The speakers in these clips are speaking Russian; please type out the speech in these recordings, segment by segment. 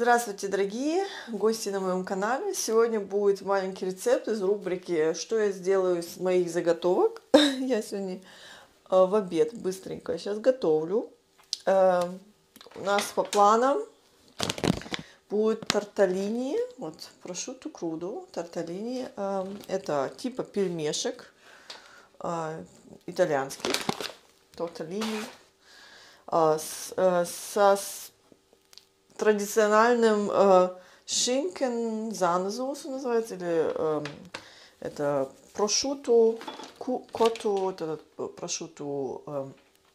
Здравствуйте, дорогие гости на моем канале. Сегодня будет маленький рецепт из рубрики «Что я сделаю из моих заготовок». Я сегодня в обед быстренько сейчас готовлю. У нас по планам будет торталини, вот прошутто крудо, торталини. Это типа пельмешек итальянских, торталини со традициональным шинкен занзоусу называется, или это прошутто коту, это прошутто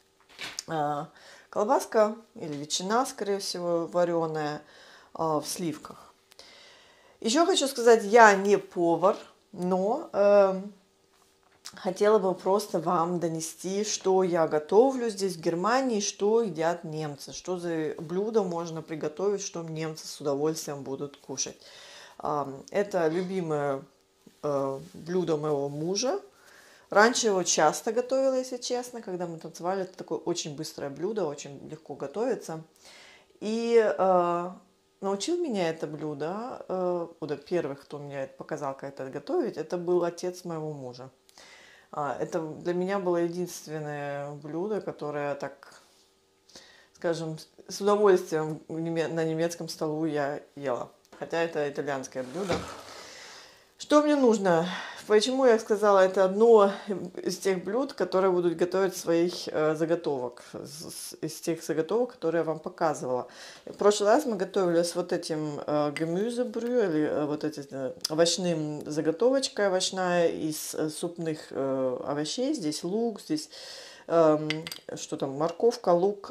колбаска или ветчина, скорее всего, вареная в сливках. Еще хочу сказать, я не повар, но хотела бы просто вам донести, что я готовлю здесь в Германии, что едят немцы, что за блюдо можно приготовить, что немцы с удовольствием будут кушать. Это любимое блюдо моего мужа. Раньше его часто готовила, если честно, когда мы танцевали. Это такое очень быстрое блюдо, очень легко готовится. И научил меня это блюдо, первых, кто мне показал, как это готовить, это был отец моего мужа. Это для меня было единственное блюдо, которое, так скажем, с удовольствием на немецком столу я ела. Хотя это итальянское блюдо. Что мне нужно? Почему я сказала, это одно из тех блюд, которые будут готовить своих заготовок. Из тех заготовок, которые я вам показывала. В прошлый раз мы готовили с вот этим гемюзебрю, или вот этим овощным заготовочкой овощная из супных овощей. Здесь лук, здесь что там, морковка, лук,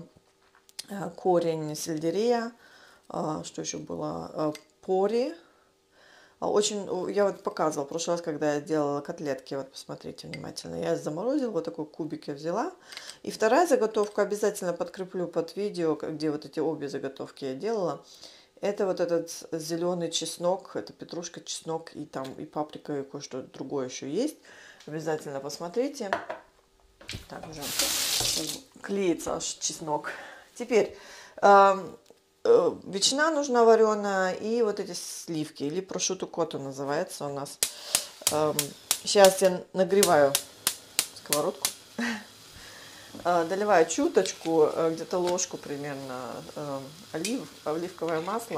корень сельдерея, что еще было, пори. Очень, я вот показывала в прошлый раз, когда я делала котлетки, вот посмотрите внимательно. Я заморозила, вот такой кубик я взяла. И вторая заготовка, обязательно подкреплю под видео, где вот эти обе заготовки я делала. Это вот этот зеленый чеснок, это петрушка, чеснок и там и паприка, и кое-что другое еще есть. Обязательно посмотрите. Так, уже клеится аж чеснок. Теперь ветчина нужна вареная и вот эти сливки, или прошутто коту называется у нас. Сейчас я нагреваю сковородку, доливаю чуточку, где-то ложку примерно оливковое масло.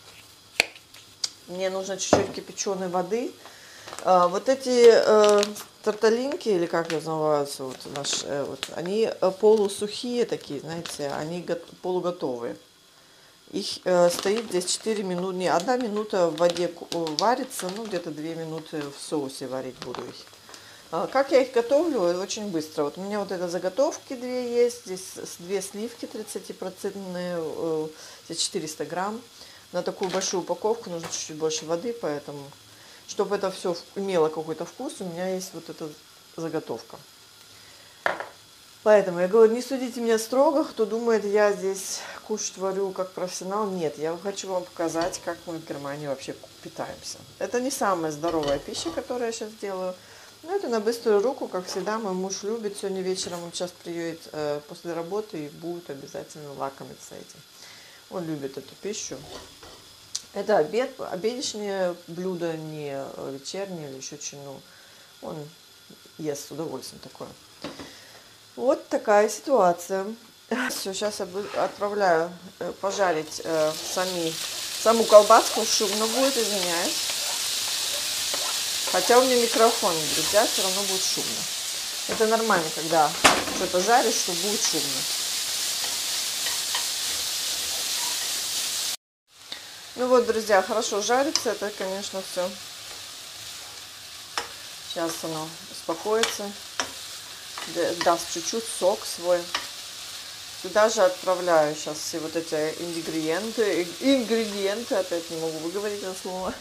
Мне нужно чуть-чуть кипяченой воды. Вот эти торталинки, или как называются, они полусухие такие, знаете, они полуготовые. Их стоит здесь 4 минуты, не, 1 минута в воде варится, ну где-то 2 минуты в соусе варить буду их. Как я их готовлю? Очень быстро. Вот у меня вот это заготовки 2 есть, здесь 2 сливки 30%, здесь 400 грамм. На такую большую упаковку нужно чуть-чуть больше воды, поэтому, чтобы это все имело какой-то вкус, у меня есть вот эта заготовка. Поэтому я говорю, не судите меня строго, кто думает, я здесь кушать варю как профессионал. Нет, я хочу вам показать, как мы в Германии вообще питаемся. Это не самая здоровая пища, которую я сейчас делаю. Но это на быструю руку, как всегда, мой муж любит. Сегодня вечером он сейчас приедет после работы и будет обязательно лакомиться этим. Он любит эту пищу. Это обеденное блюдо, не вечернее или еще что-нибудь. Он ест с удовольствием такое. Вот такая ситуация. Все, сейчас я отправляю пожарить саму колбаску. Шумно будет, извиняюсь. Хотя у меня микрофон, друзья, все равно будет шумно. Это нормально, когда что-то жаришь, что будет шумно. Ну вот, друзья, хорошо жарится. Это, конечно, все. Сейчас оно успокоится. Даст чуть-чуть сок свой. Сюда же отправляю сейчас все вот эти ингредиенты, опять не могу выговорить это слово.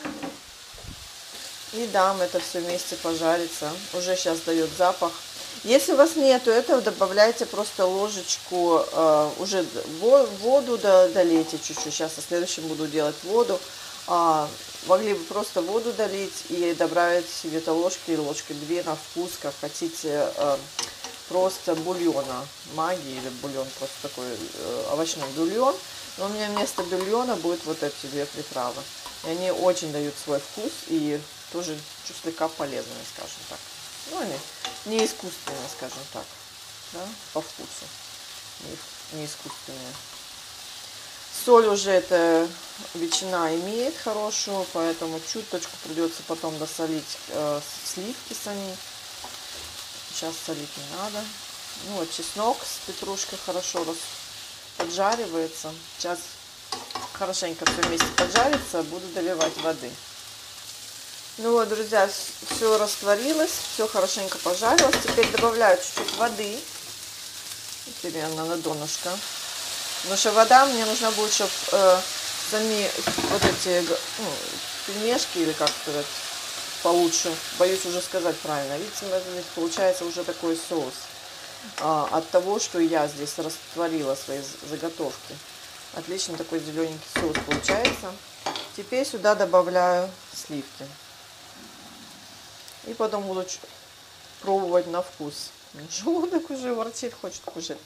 И дам это все вместе пожариться. Уже сейчас дает запах. Если у вас нету этого, добавляйте просто ложечку, уже воду долейте чуть-чуть. Сейчас в следующем буду делать воду. Могли бы просто воду долить и добавить где-то ложки или ложки 2 на вкус, как хотите, просто бульона, магии или бульон, просто такой овощной бульон. Но у меня вместо бульона будет вот эти две приправы. И они очень дают свой вкус и тоже чуть слегка полезные, скажем так. Ну, они не искусственные, скажем так, да, по вкусу. Не искусственные. Соль уже эта ветчина имеет хорошую, поэтому чуточку придется потом досолить сливки сами. Сейчас солить не надо. Ну вот чеснок с петрушкой хорошо поджаривается. Сейчас хорошенько все вместе поджарится, буду доливать воды. Ну вот, друзья, все растворилось, все хорошенько пожарилось. Теперь добавляю чуть-чуть воды, примерно на донышко. Потому что вода мне нужна будет, чтобы сами вот эти пельмешки, или как сказать, получше, боюсь уже сказать правильно. Видите, получается уже такой соус. От того, что я здесь растворила свои заготовки. Отлично такой зелененький соус получается. Теперь сюда добавляю сливки. И потом буду пробовать на вкус. Желудок уже ворчит, хочет кушать.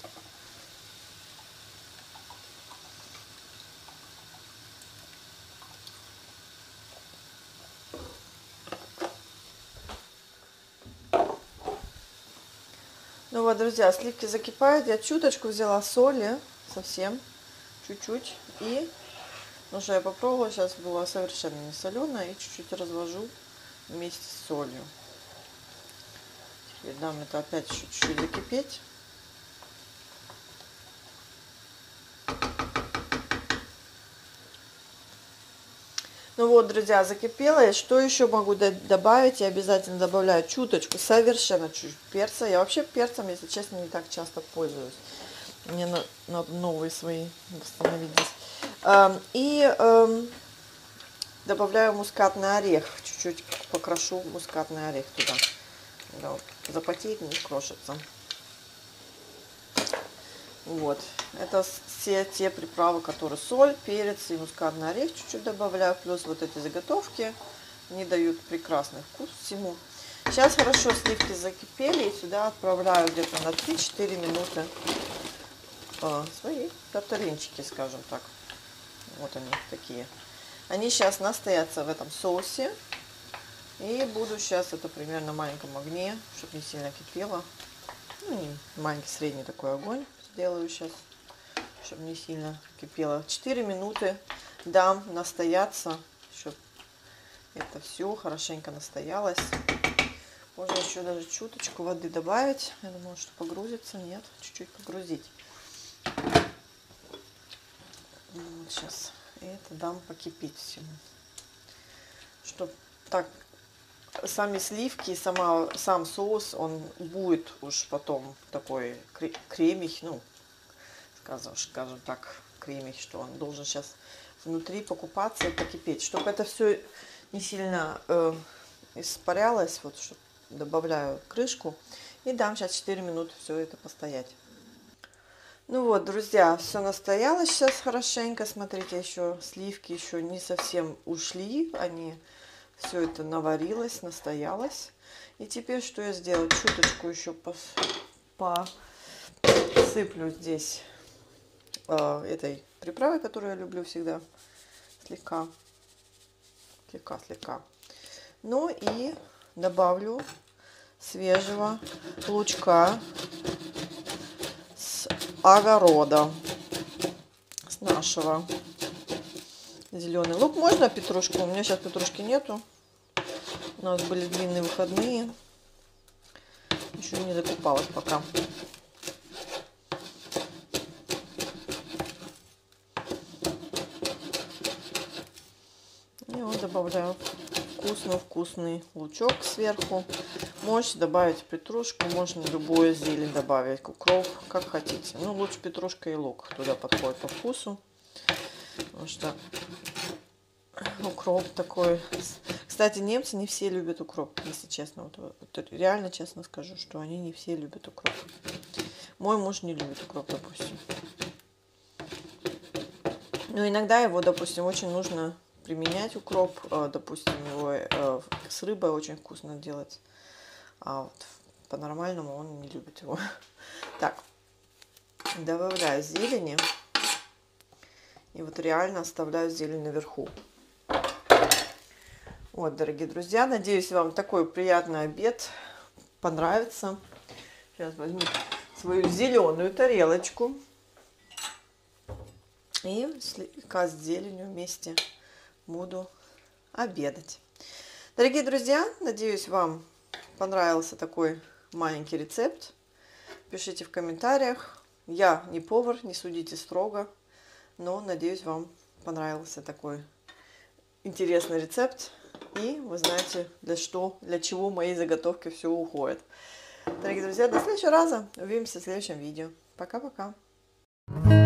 Ну вот, друзья, сливки закипают. Я чуточку взяла соли, совсем, чуть-чуть. И, ну что, я попробовала, сейчас было совершенно не соленое. И чуть-чуть развожу вместе с солью. Теперь дам это опять чуть-чуть закипеть. Ну вот, друзья, закипело. И что еще могу добавить? Я обязательно добавляю чуточку, совершенно чуть перца. Я вообще перцем, если честно, не так часто пользуюсь. Мне надо новые свои восстановить здесь. И добавляю мускатный орех. Чуть-чуть покрошу мускатный орех туда. Да, запотеет, не крошится. Вот. Это все те приправы, которые соль, перец и мускатный орех чуть-чуть добавляю. Плюс вот эти заготовки. Они дают прекрасный вкус всему. Сейчас хорошо сливки закипели. И сюда отправляю где-то на 3-4 минуты свои тарталинчики, скажем так. Вот они такие. Они сейчас настоятся в этом соусе. И буду сейчас это примерно на маленьком огне, чтобы не сильно кипело. Ну, не маленький, средний такой огонь сделаю сейчас, чтобы не сильно кипело. 4 минуты дам настояться, чтобы это все хорошенько настоялось. Можно еще даже чуточку воды добавить. Я думала, что погрузится. Нет, чуть-чуть погрузить. Вот сейчас это дам покипеть всему. Чтобы так сами сливки, сам соус, он будет уж потом такой кремий, ну, скажем так, кремий, что он должен сейчас внутри покупаться и покипеть. Чтобы это все не сильно испарялось, вот, что добавляю крышку и дам сейчас 4 минуты все это постоять. Ну вот, друзья, все настоялось сейчас хорошенько. Смотрите, еще сливки еще не совсем ушли, они... Все это наварилось, настоялось. И теперь что я сделаю? Чуточку еще посыплю здесь этой приправой, которую я люблю всегда. Слегка. Ну и добавлю свежего лучка с огорода. С нашего. Зеленый лук. Можно петрушку? У меня сейчас петрушки нету. У нас были длинные выходные. Еще не закупалась пока. И вот добавляю вкусный лучок сверху. Можете добавить петрушку, можно любую зелень добавить, укроп, как хотите. Ну, лучше петрушка и лук туда подходит по вкусу. Потому что укроп такой. Кстати, немцы не все любят укроп, если честно. Вот реально честно скажу, что они не все любят укроп. Мой муж не любит укроп, допустим. Но иногда его, допустим, очень нужно применять укроп. Допустим, его с рыбой очень вкусно делать. А вот по-нормальному он не любит его. Так, добавляю зелени. И вот реально оставляю зелень наверху. Вот, дорогие друзья, надеюсь, вам такой приятный обед понравится. Сейчас возьму свою зеленую тарелочку и слегка с зеленью вместе буду обедать. Дорогие друзья, надеюсь, вам понравился такой маленький рецепт. Пишите в комментариях. Я не повар, не судите строго, но надеюсь, вам понравился такой интересный рецепт. И вы знаете, для чего мои заготовки все уходят. Дорогие друзья, до следующего раза. Увидимся в следующем видео. Пока-пока.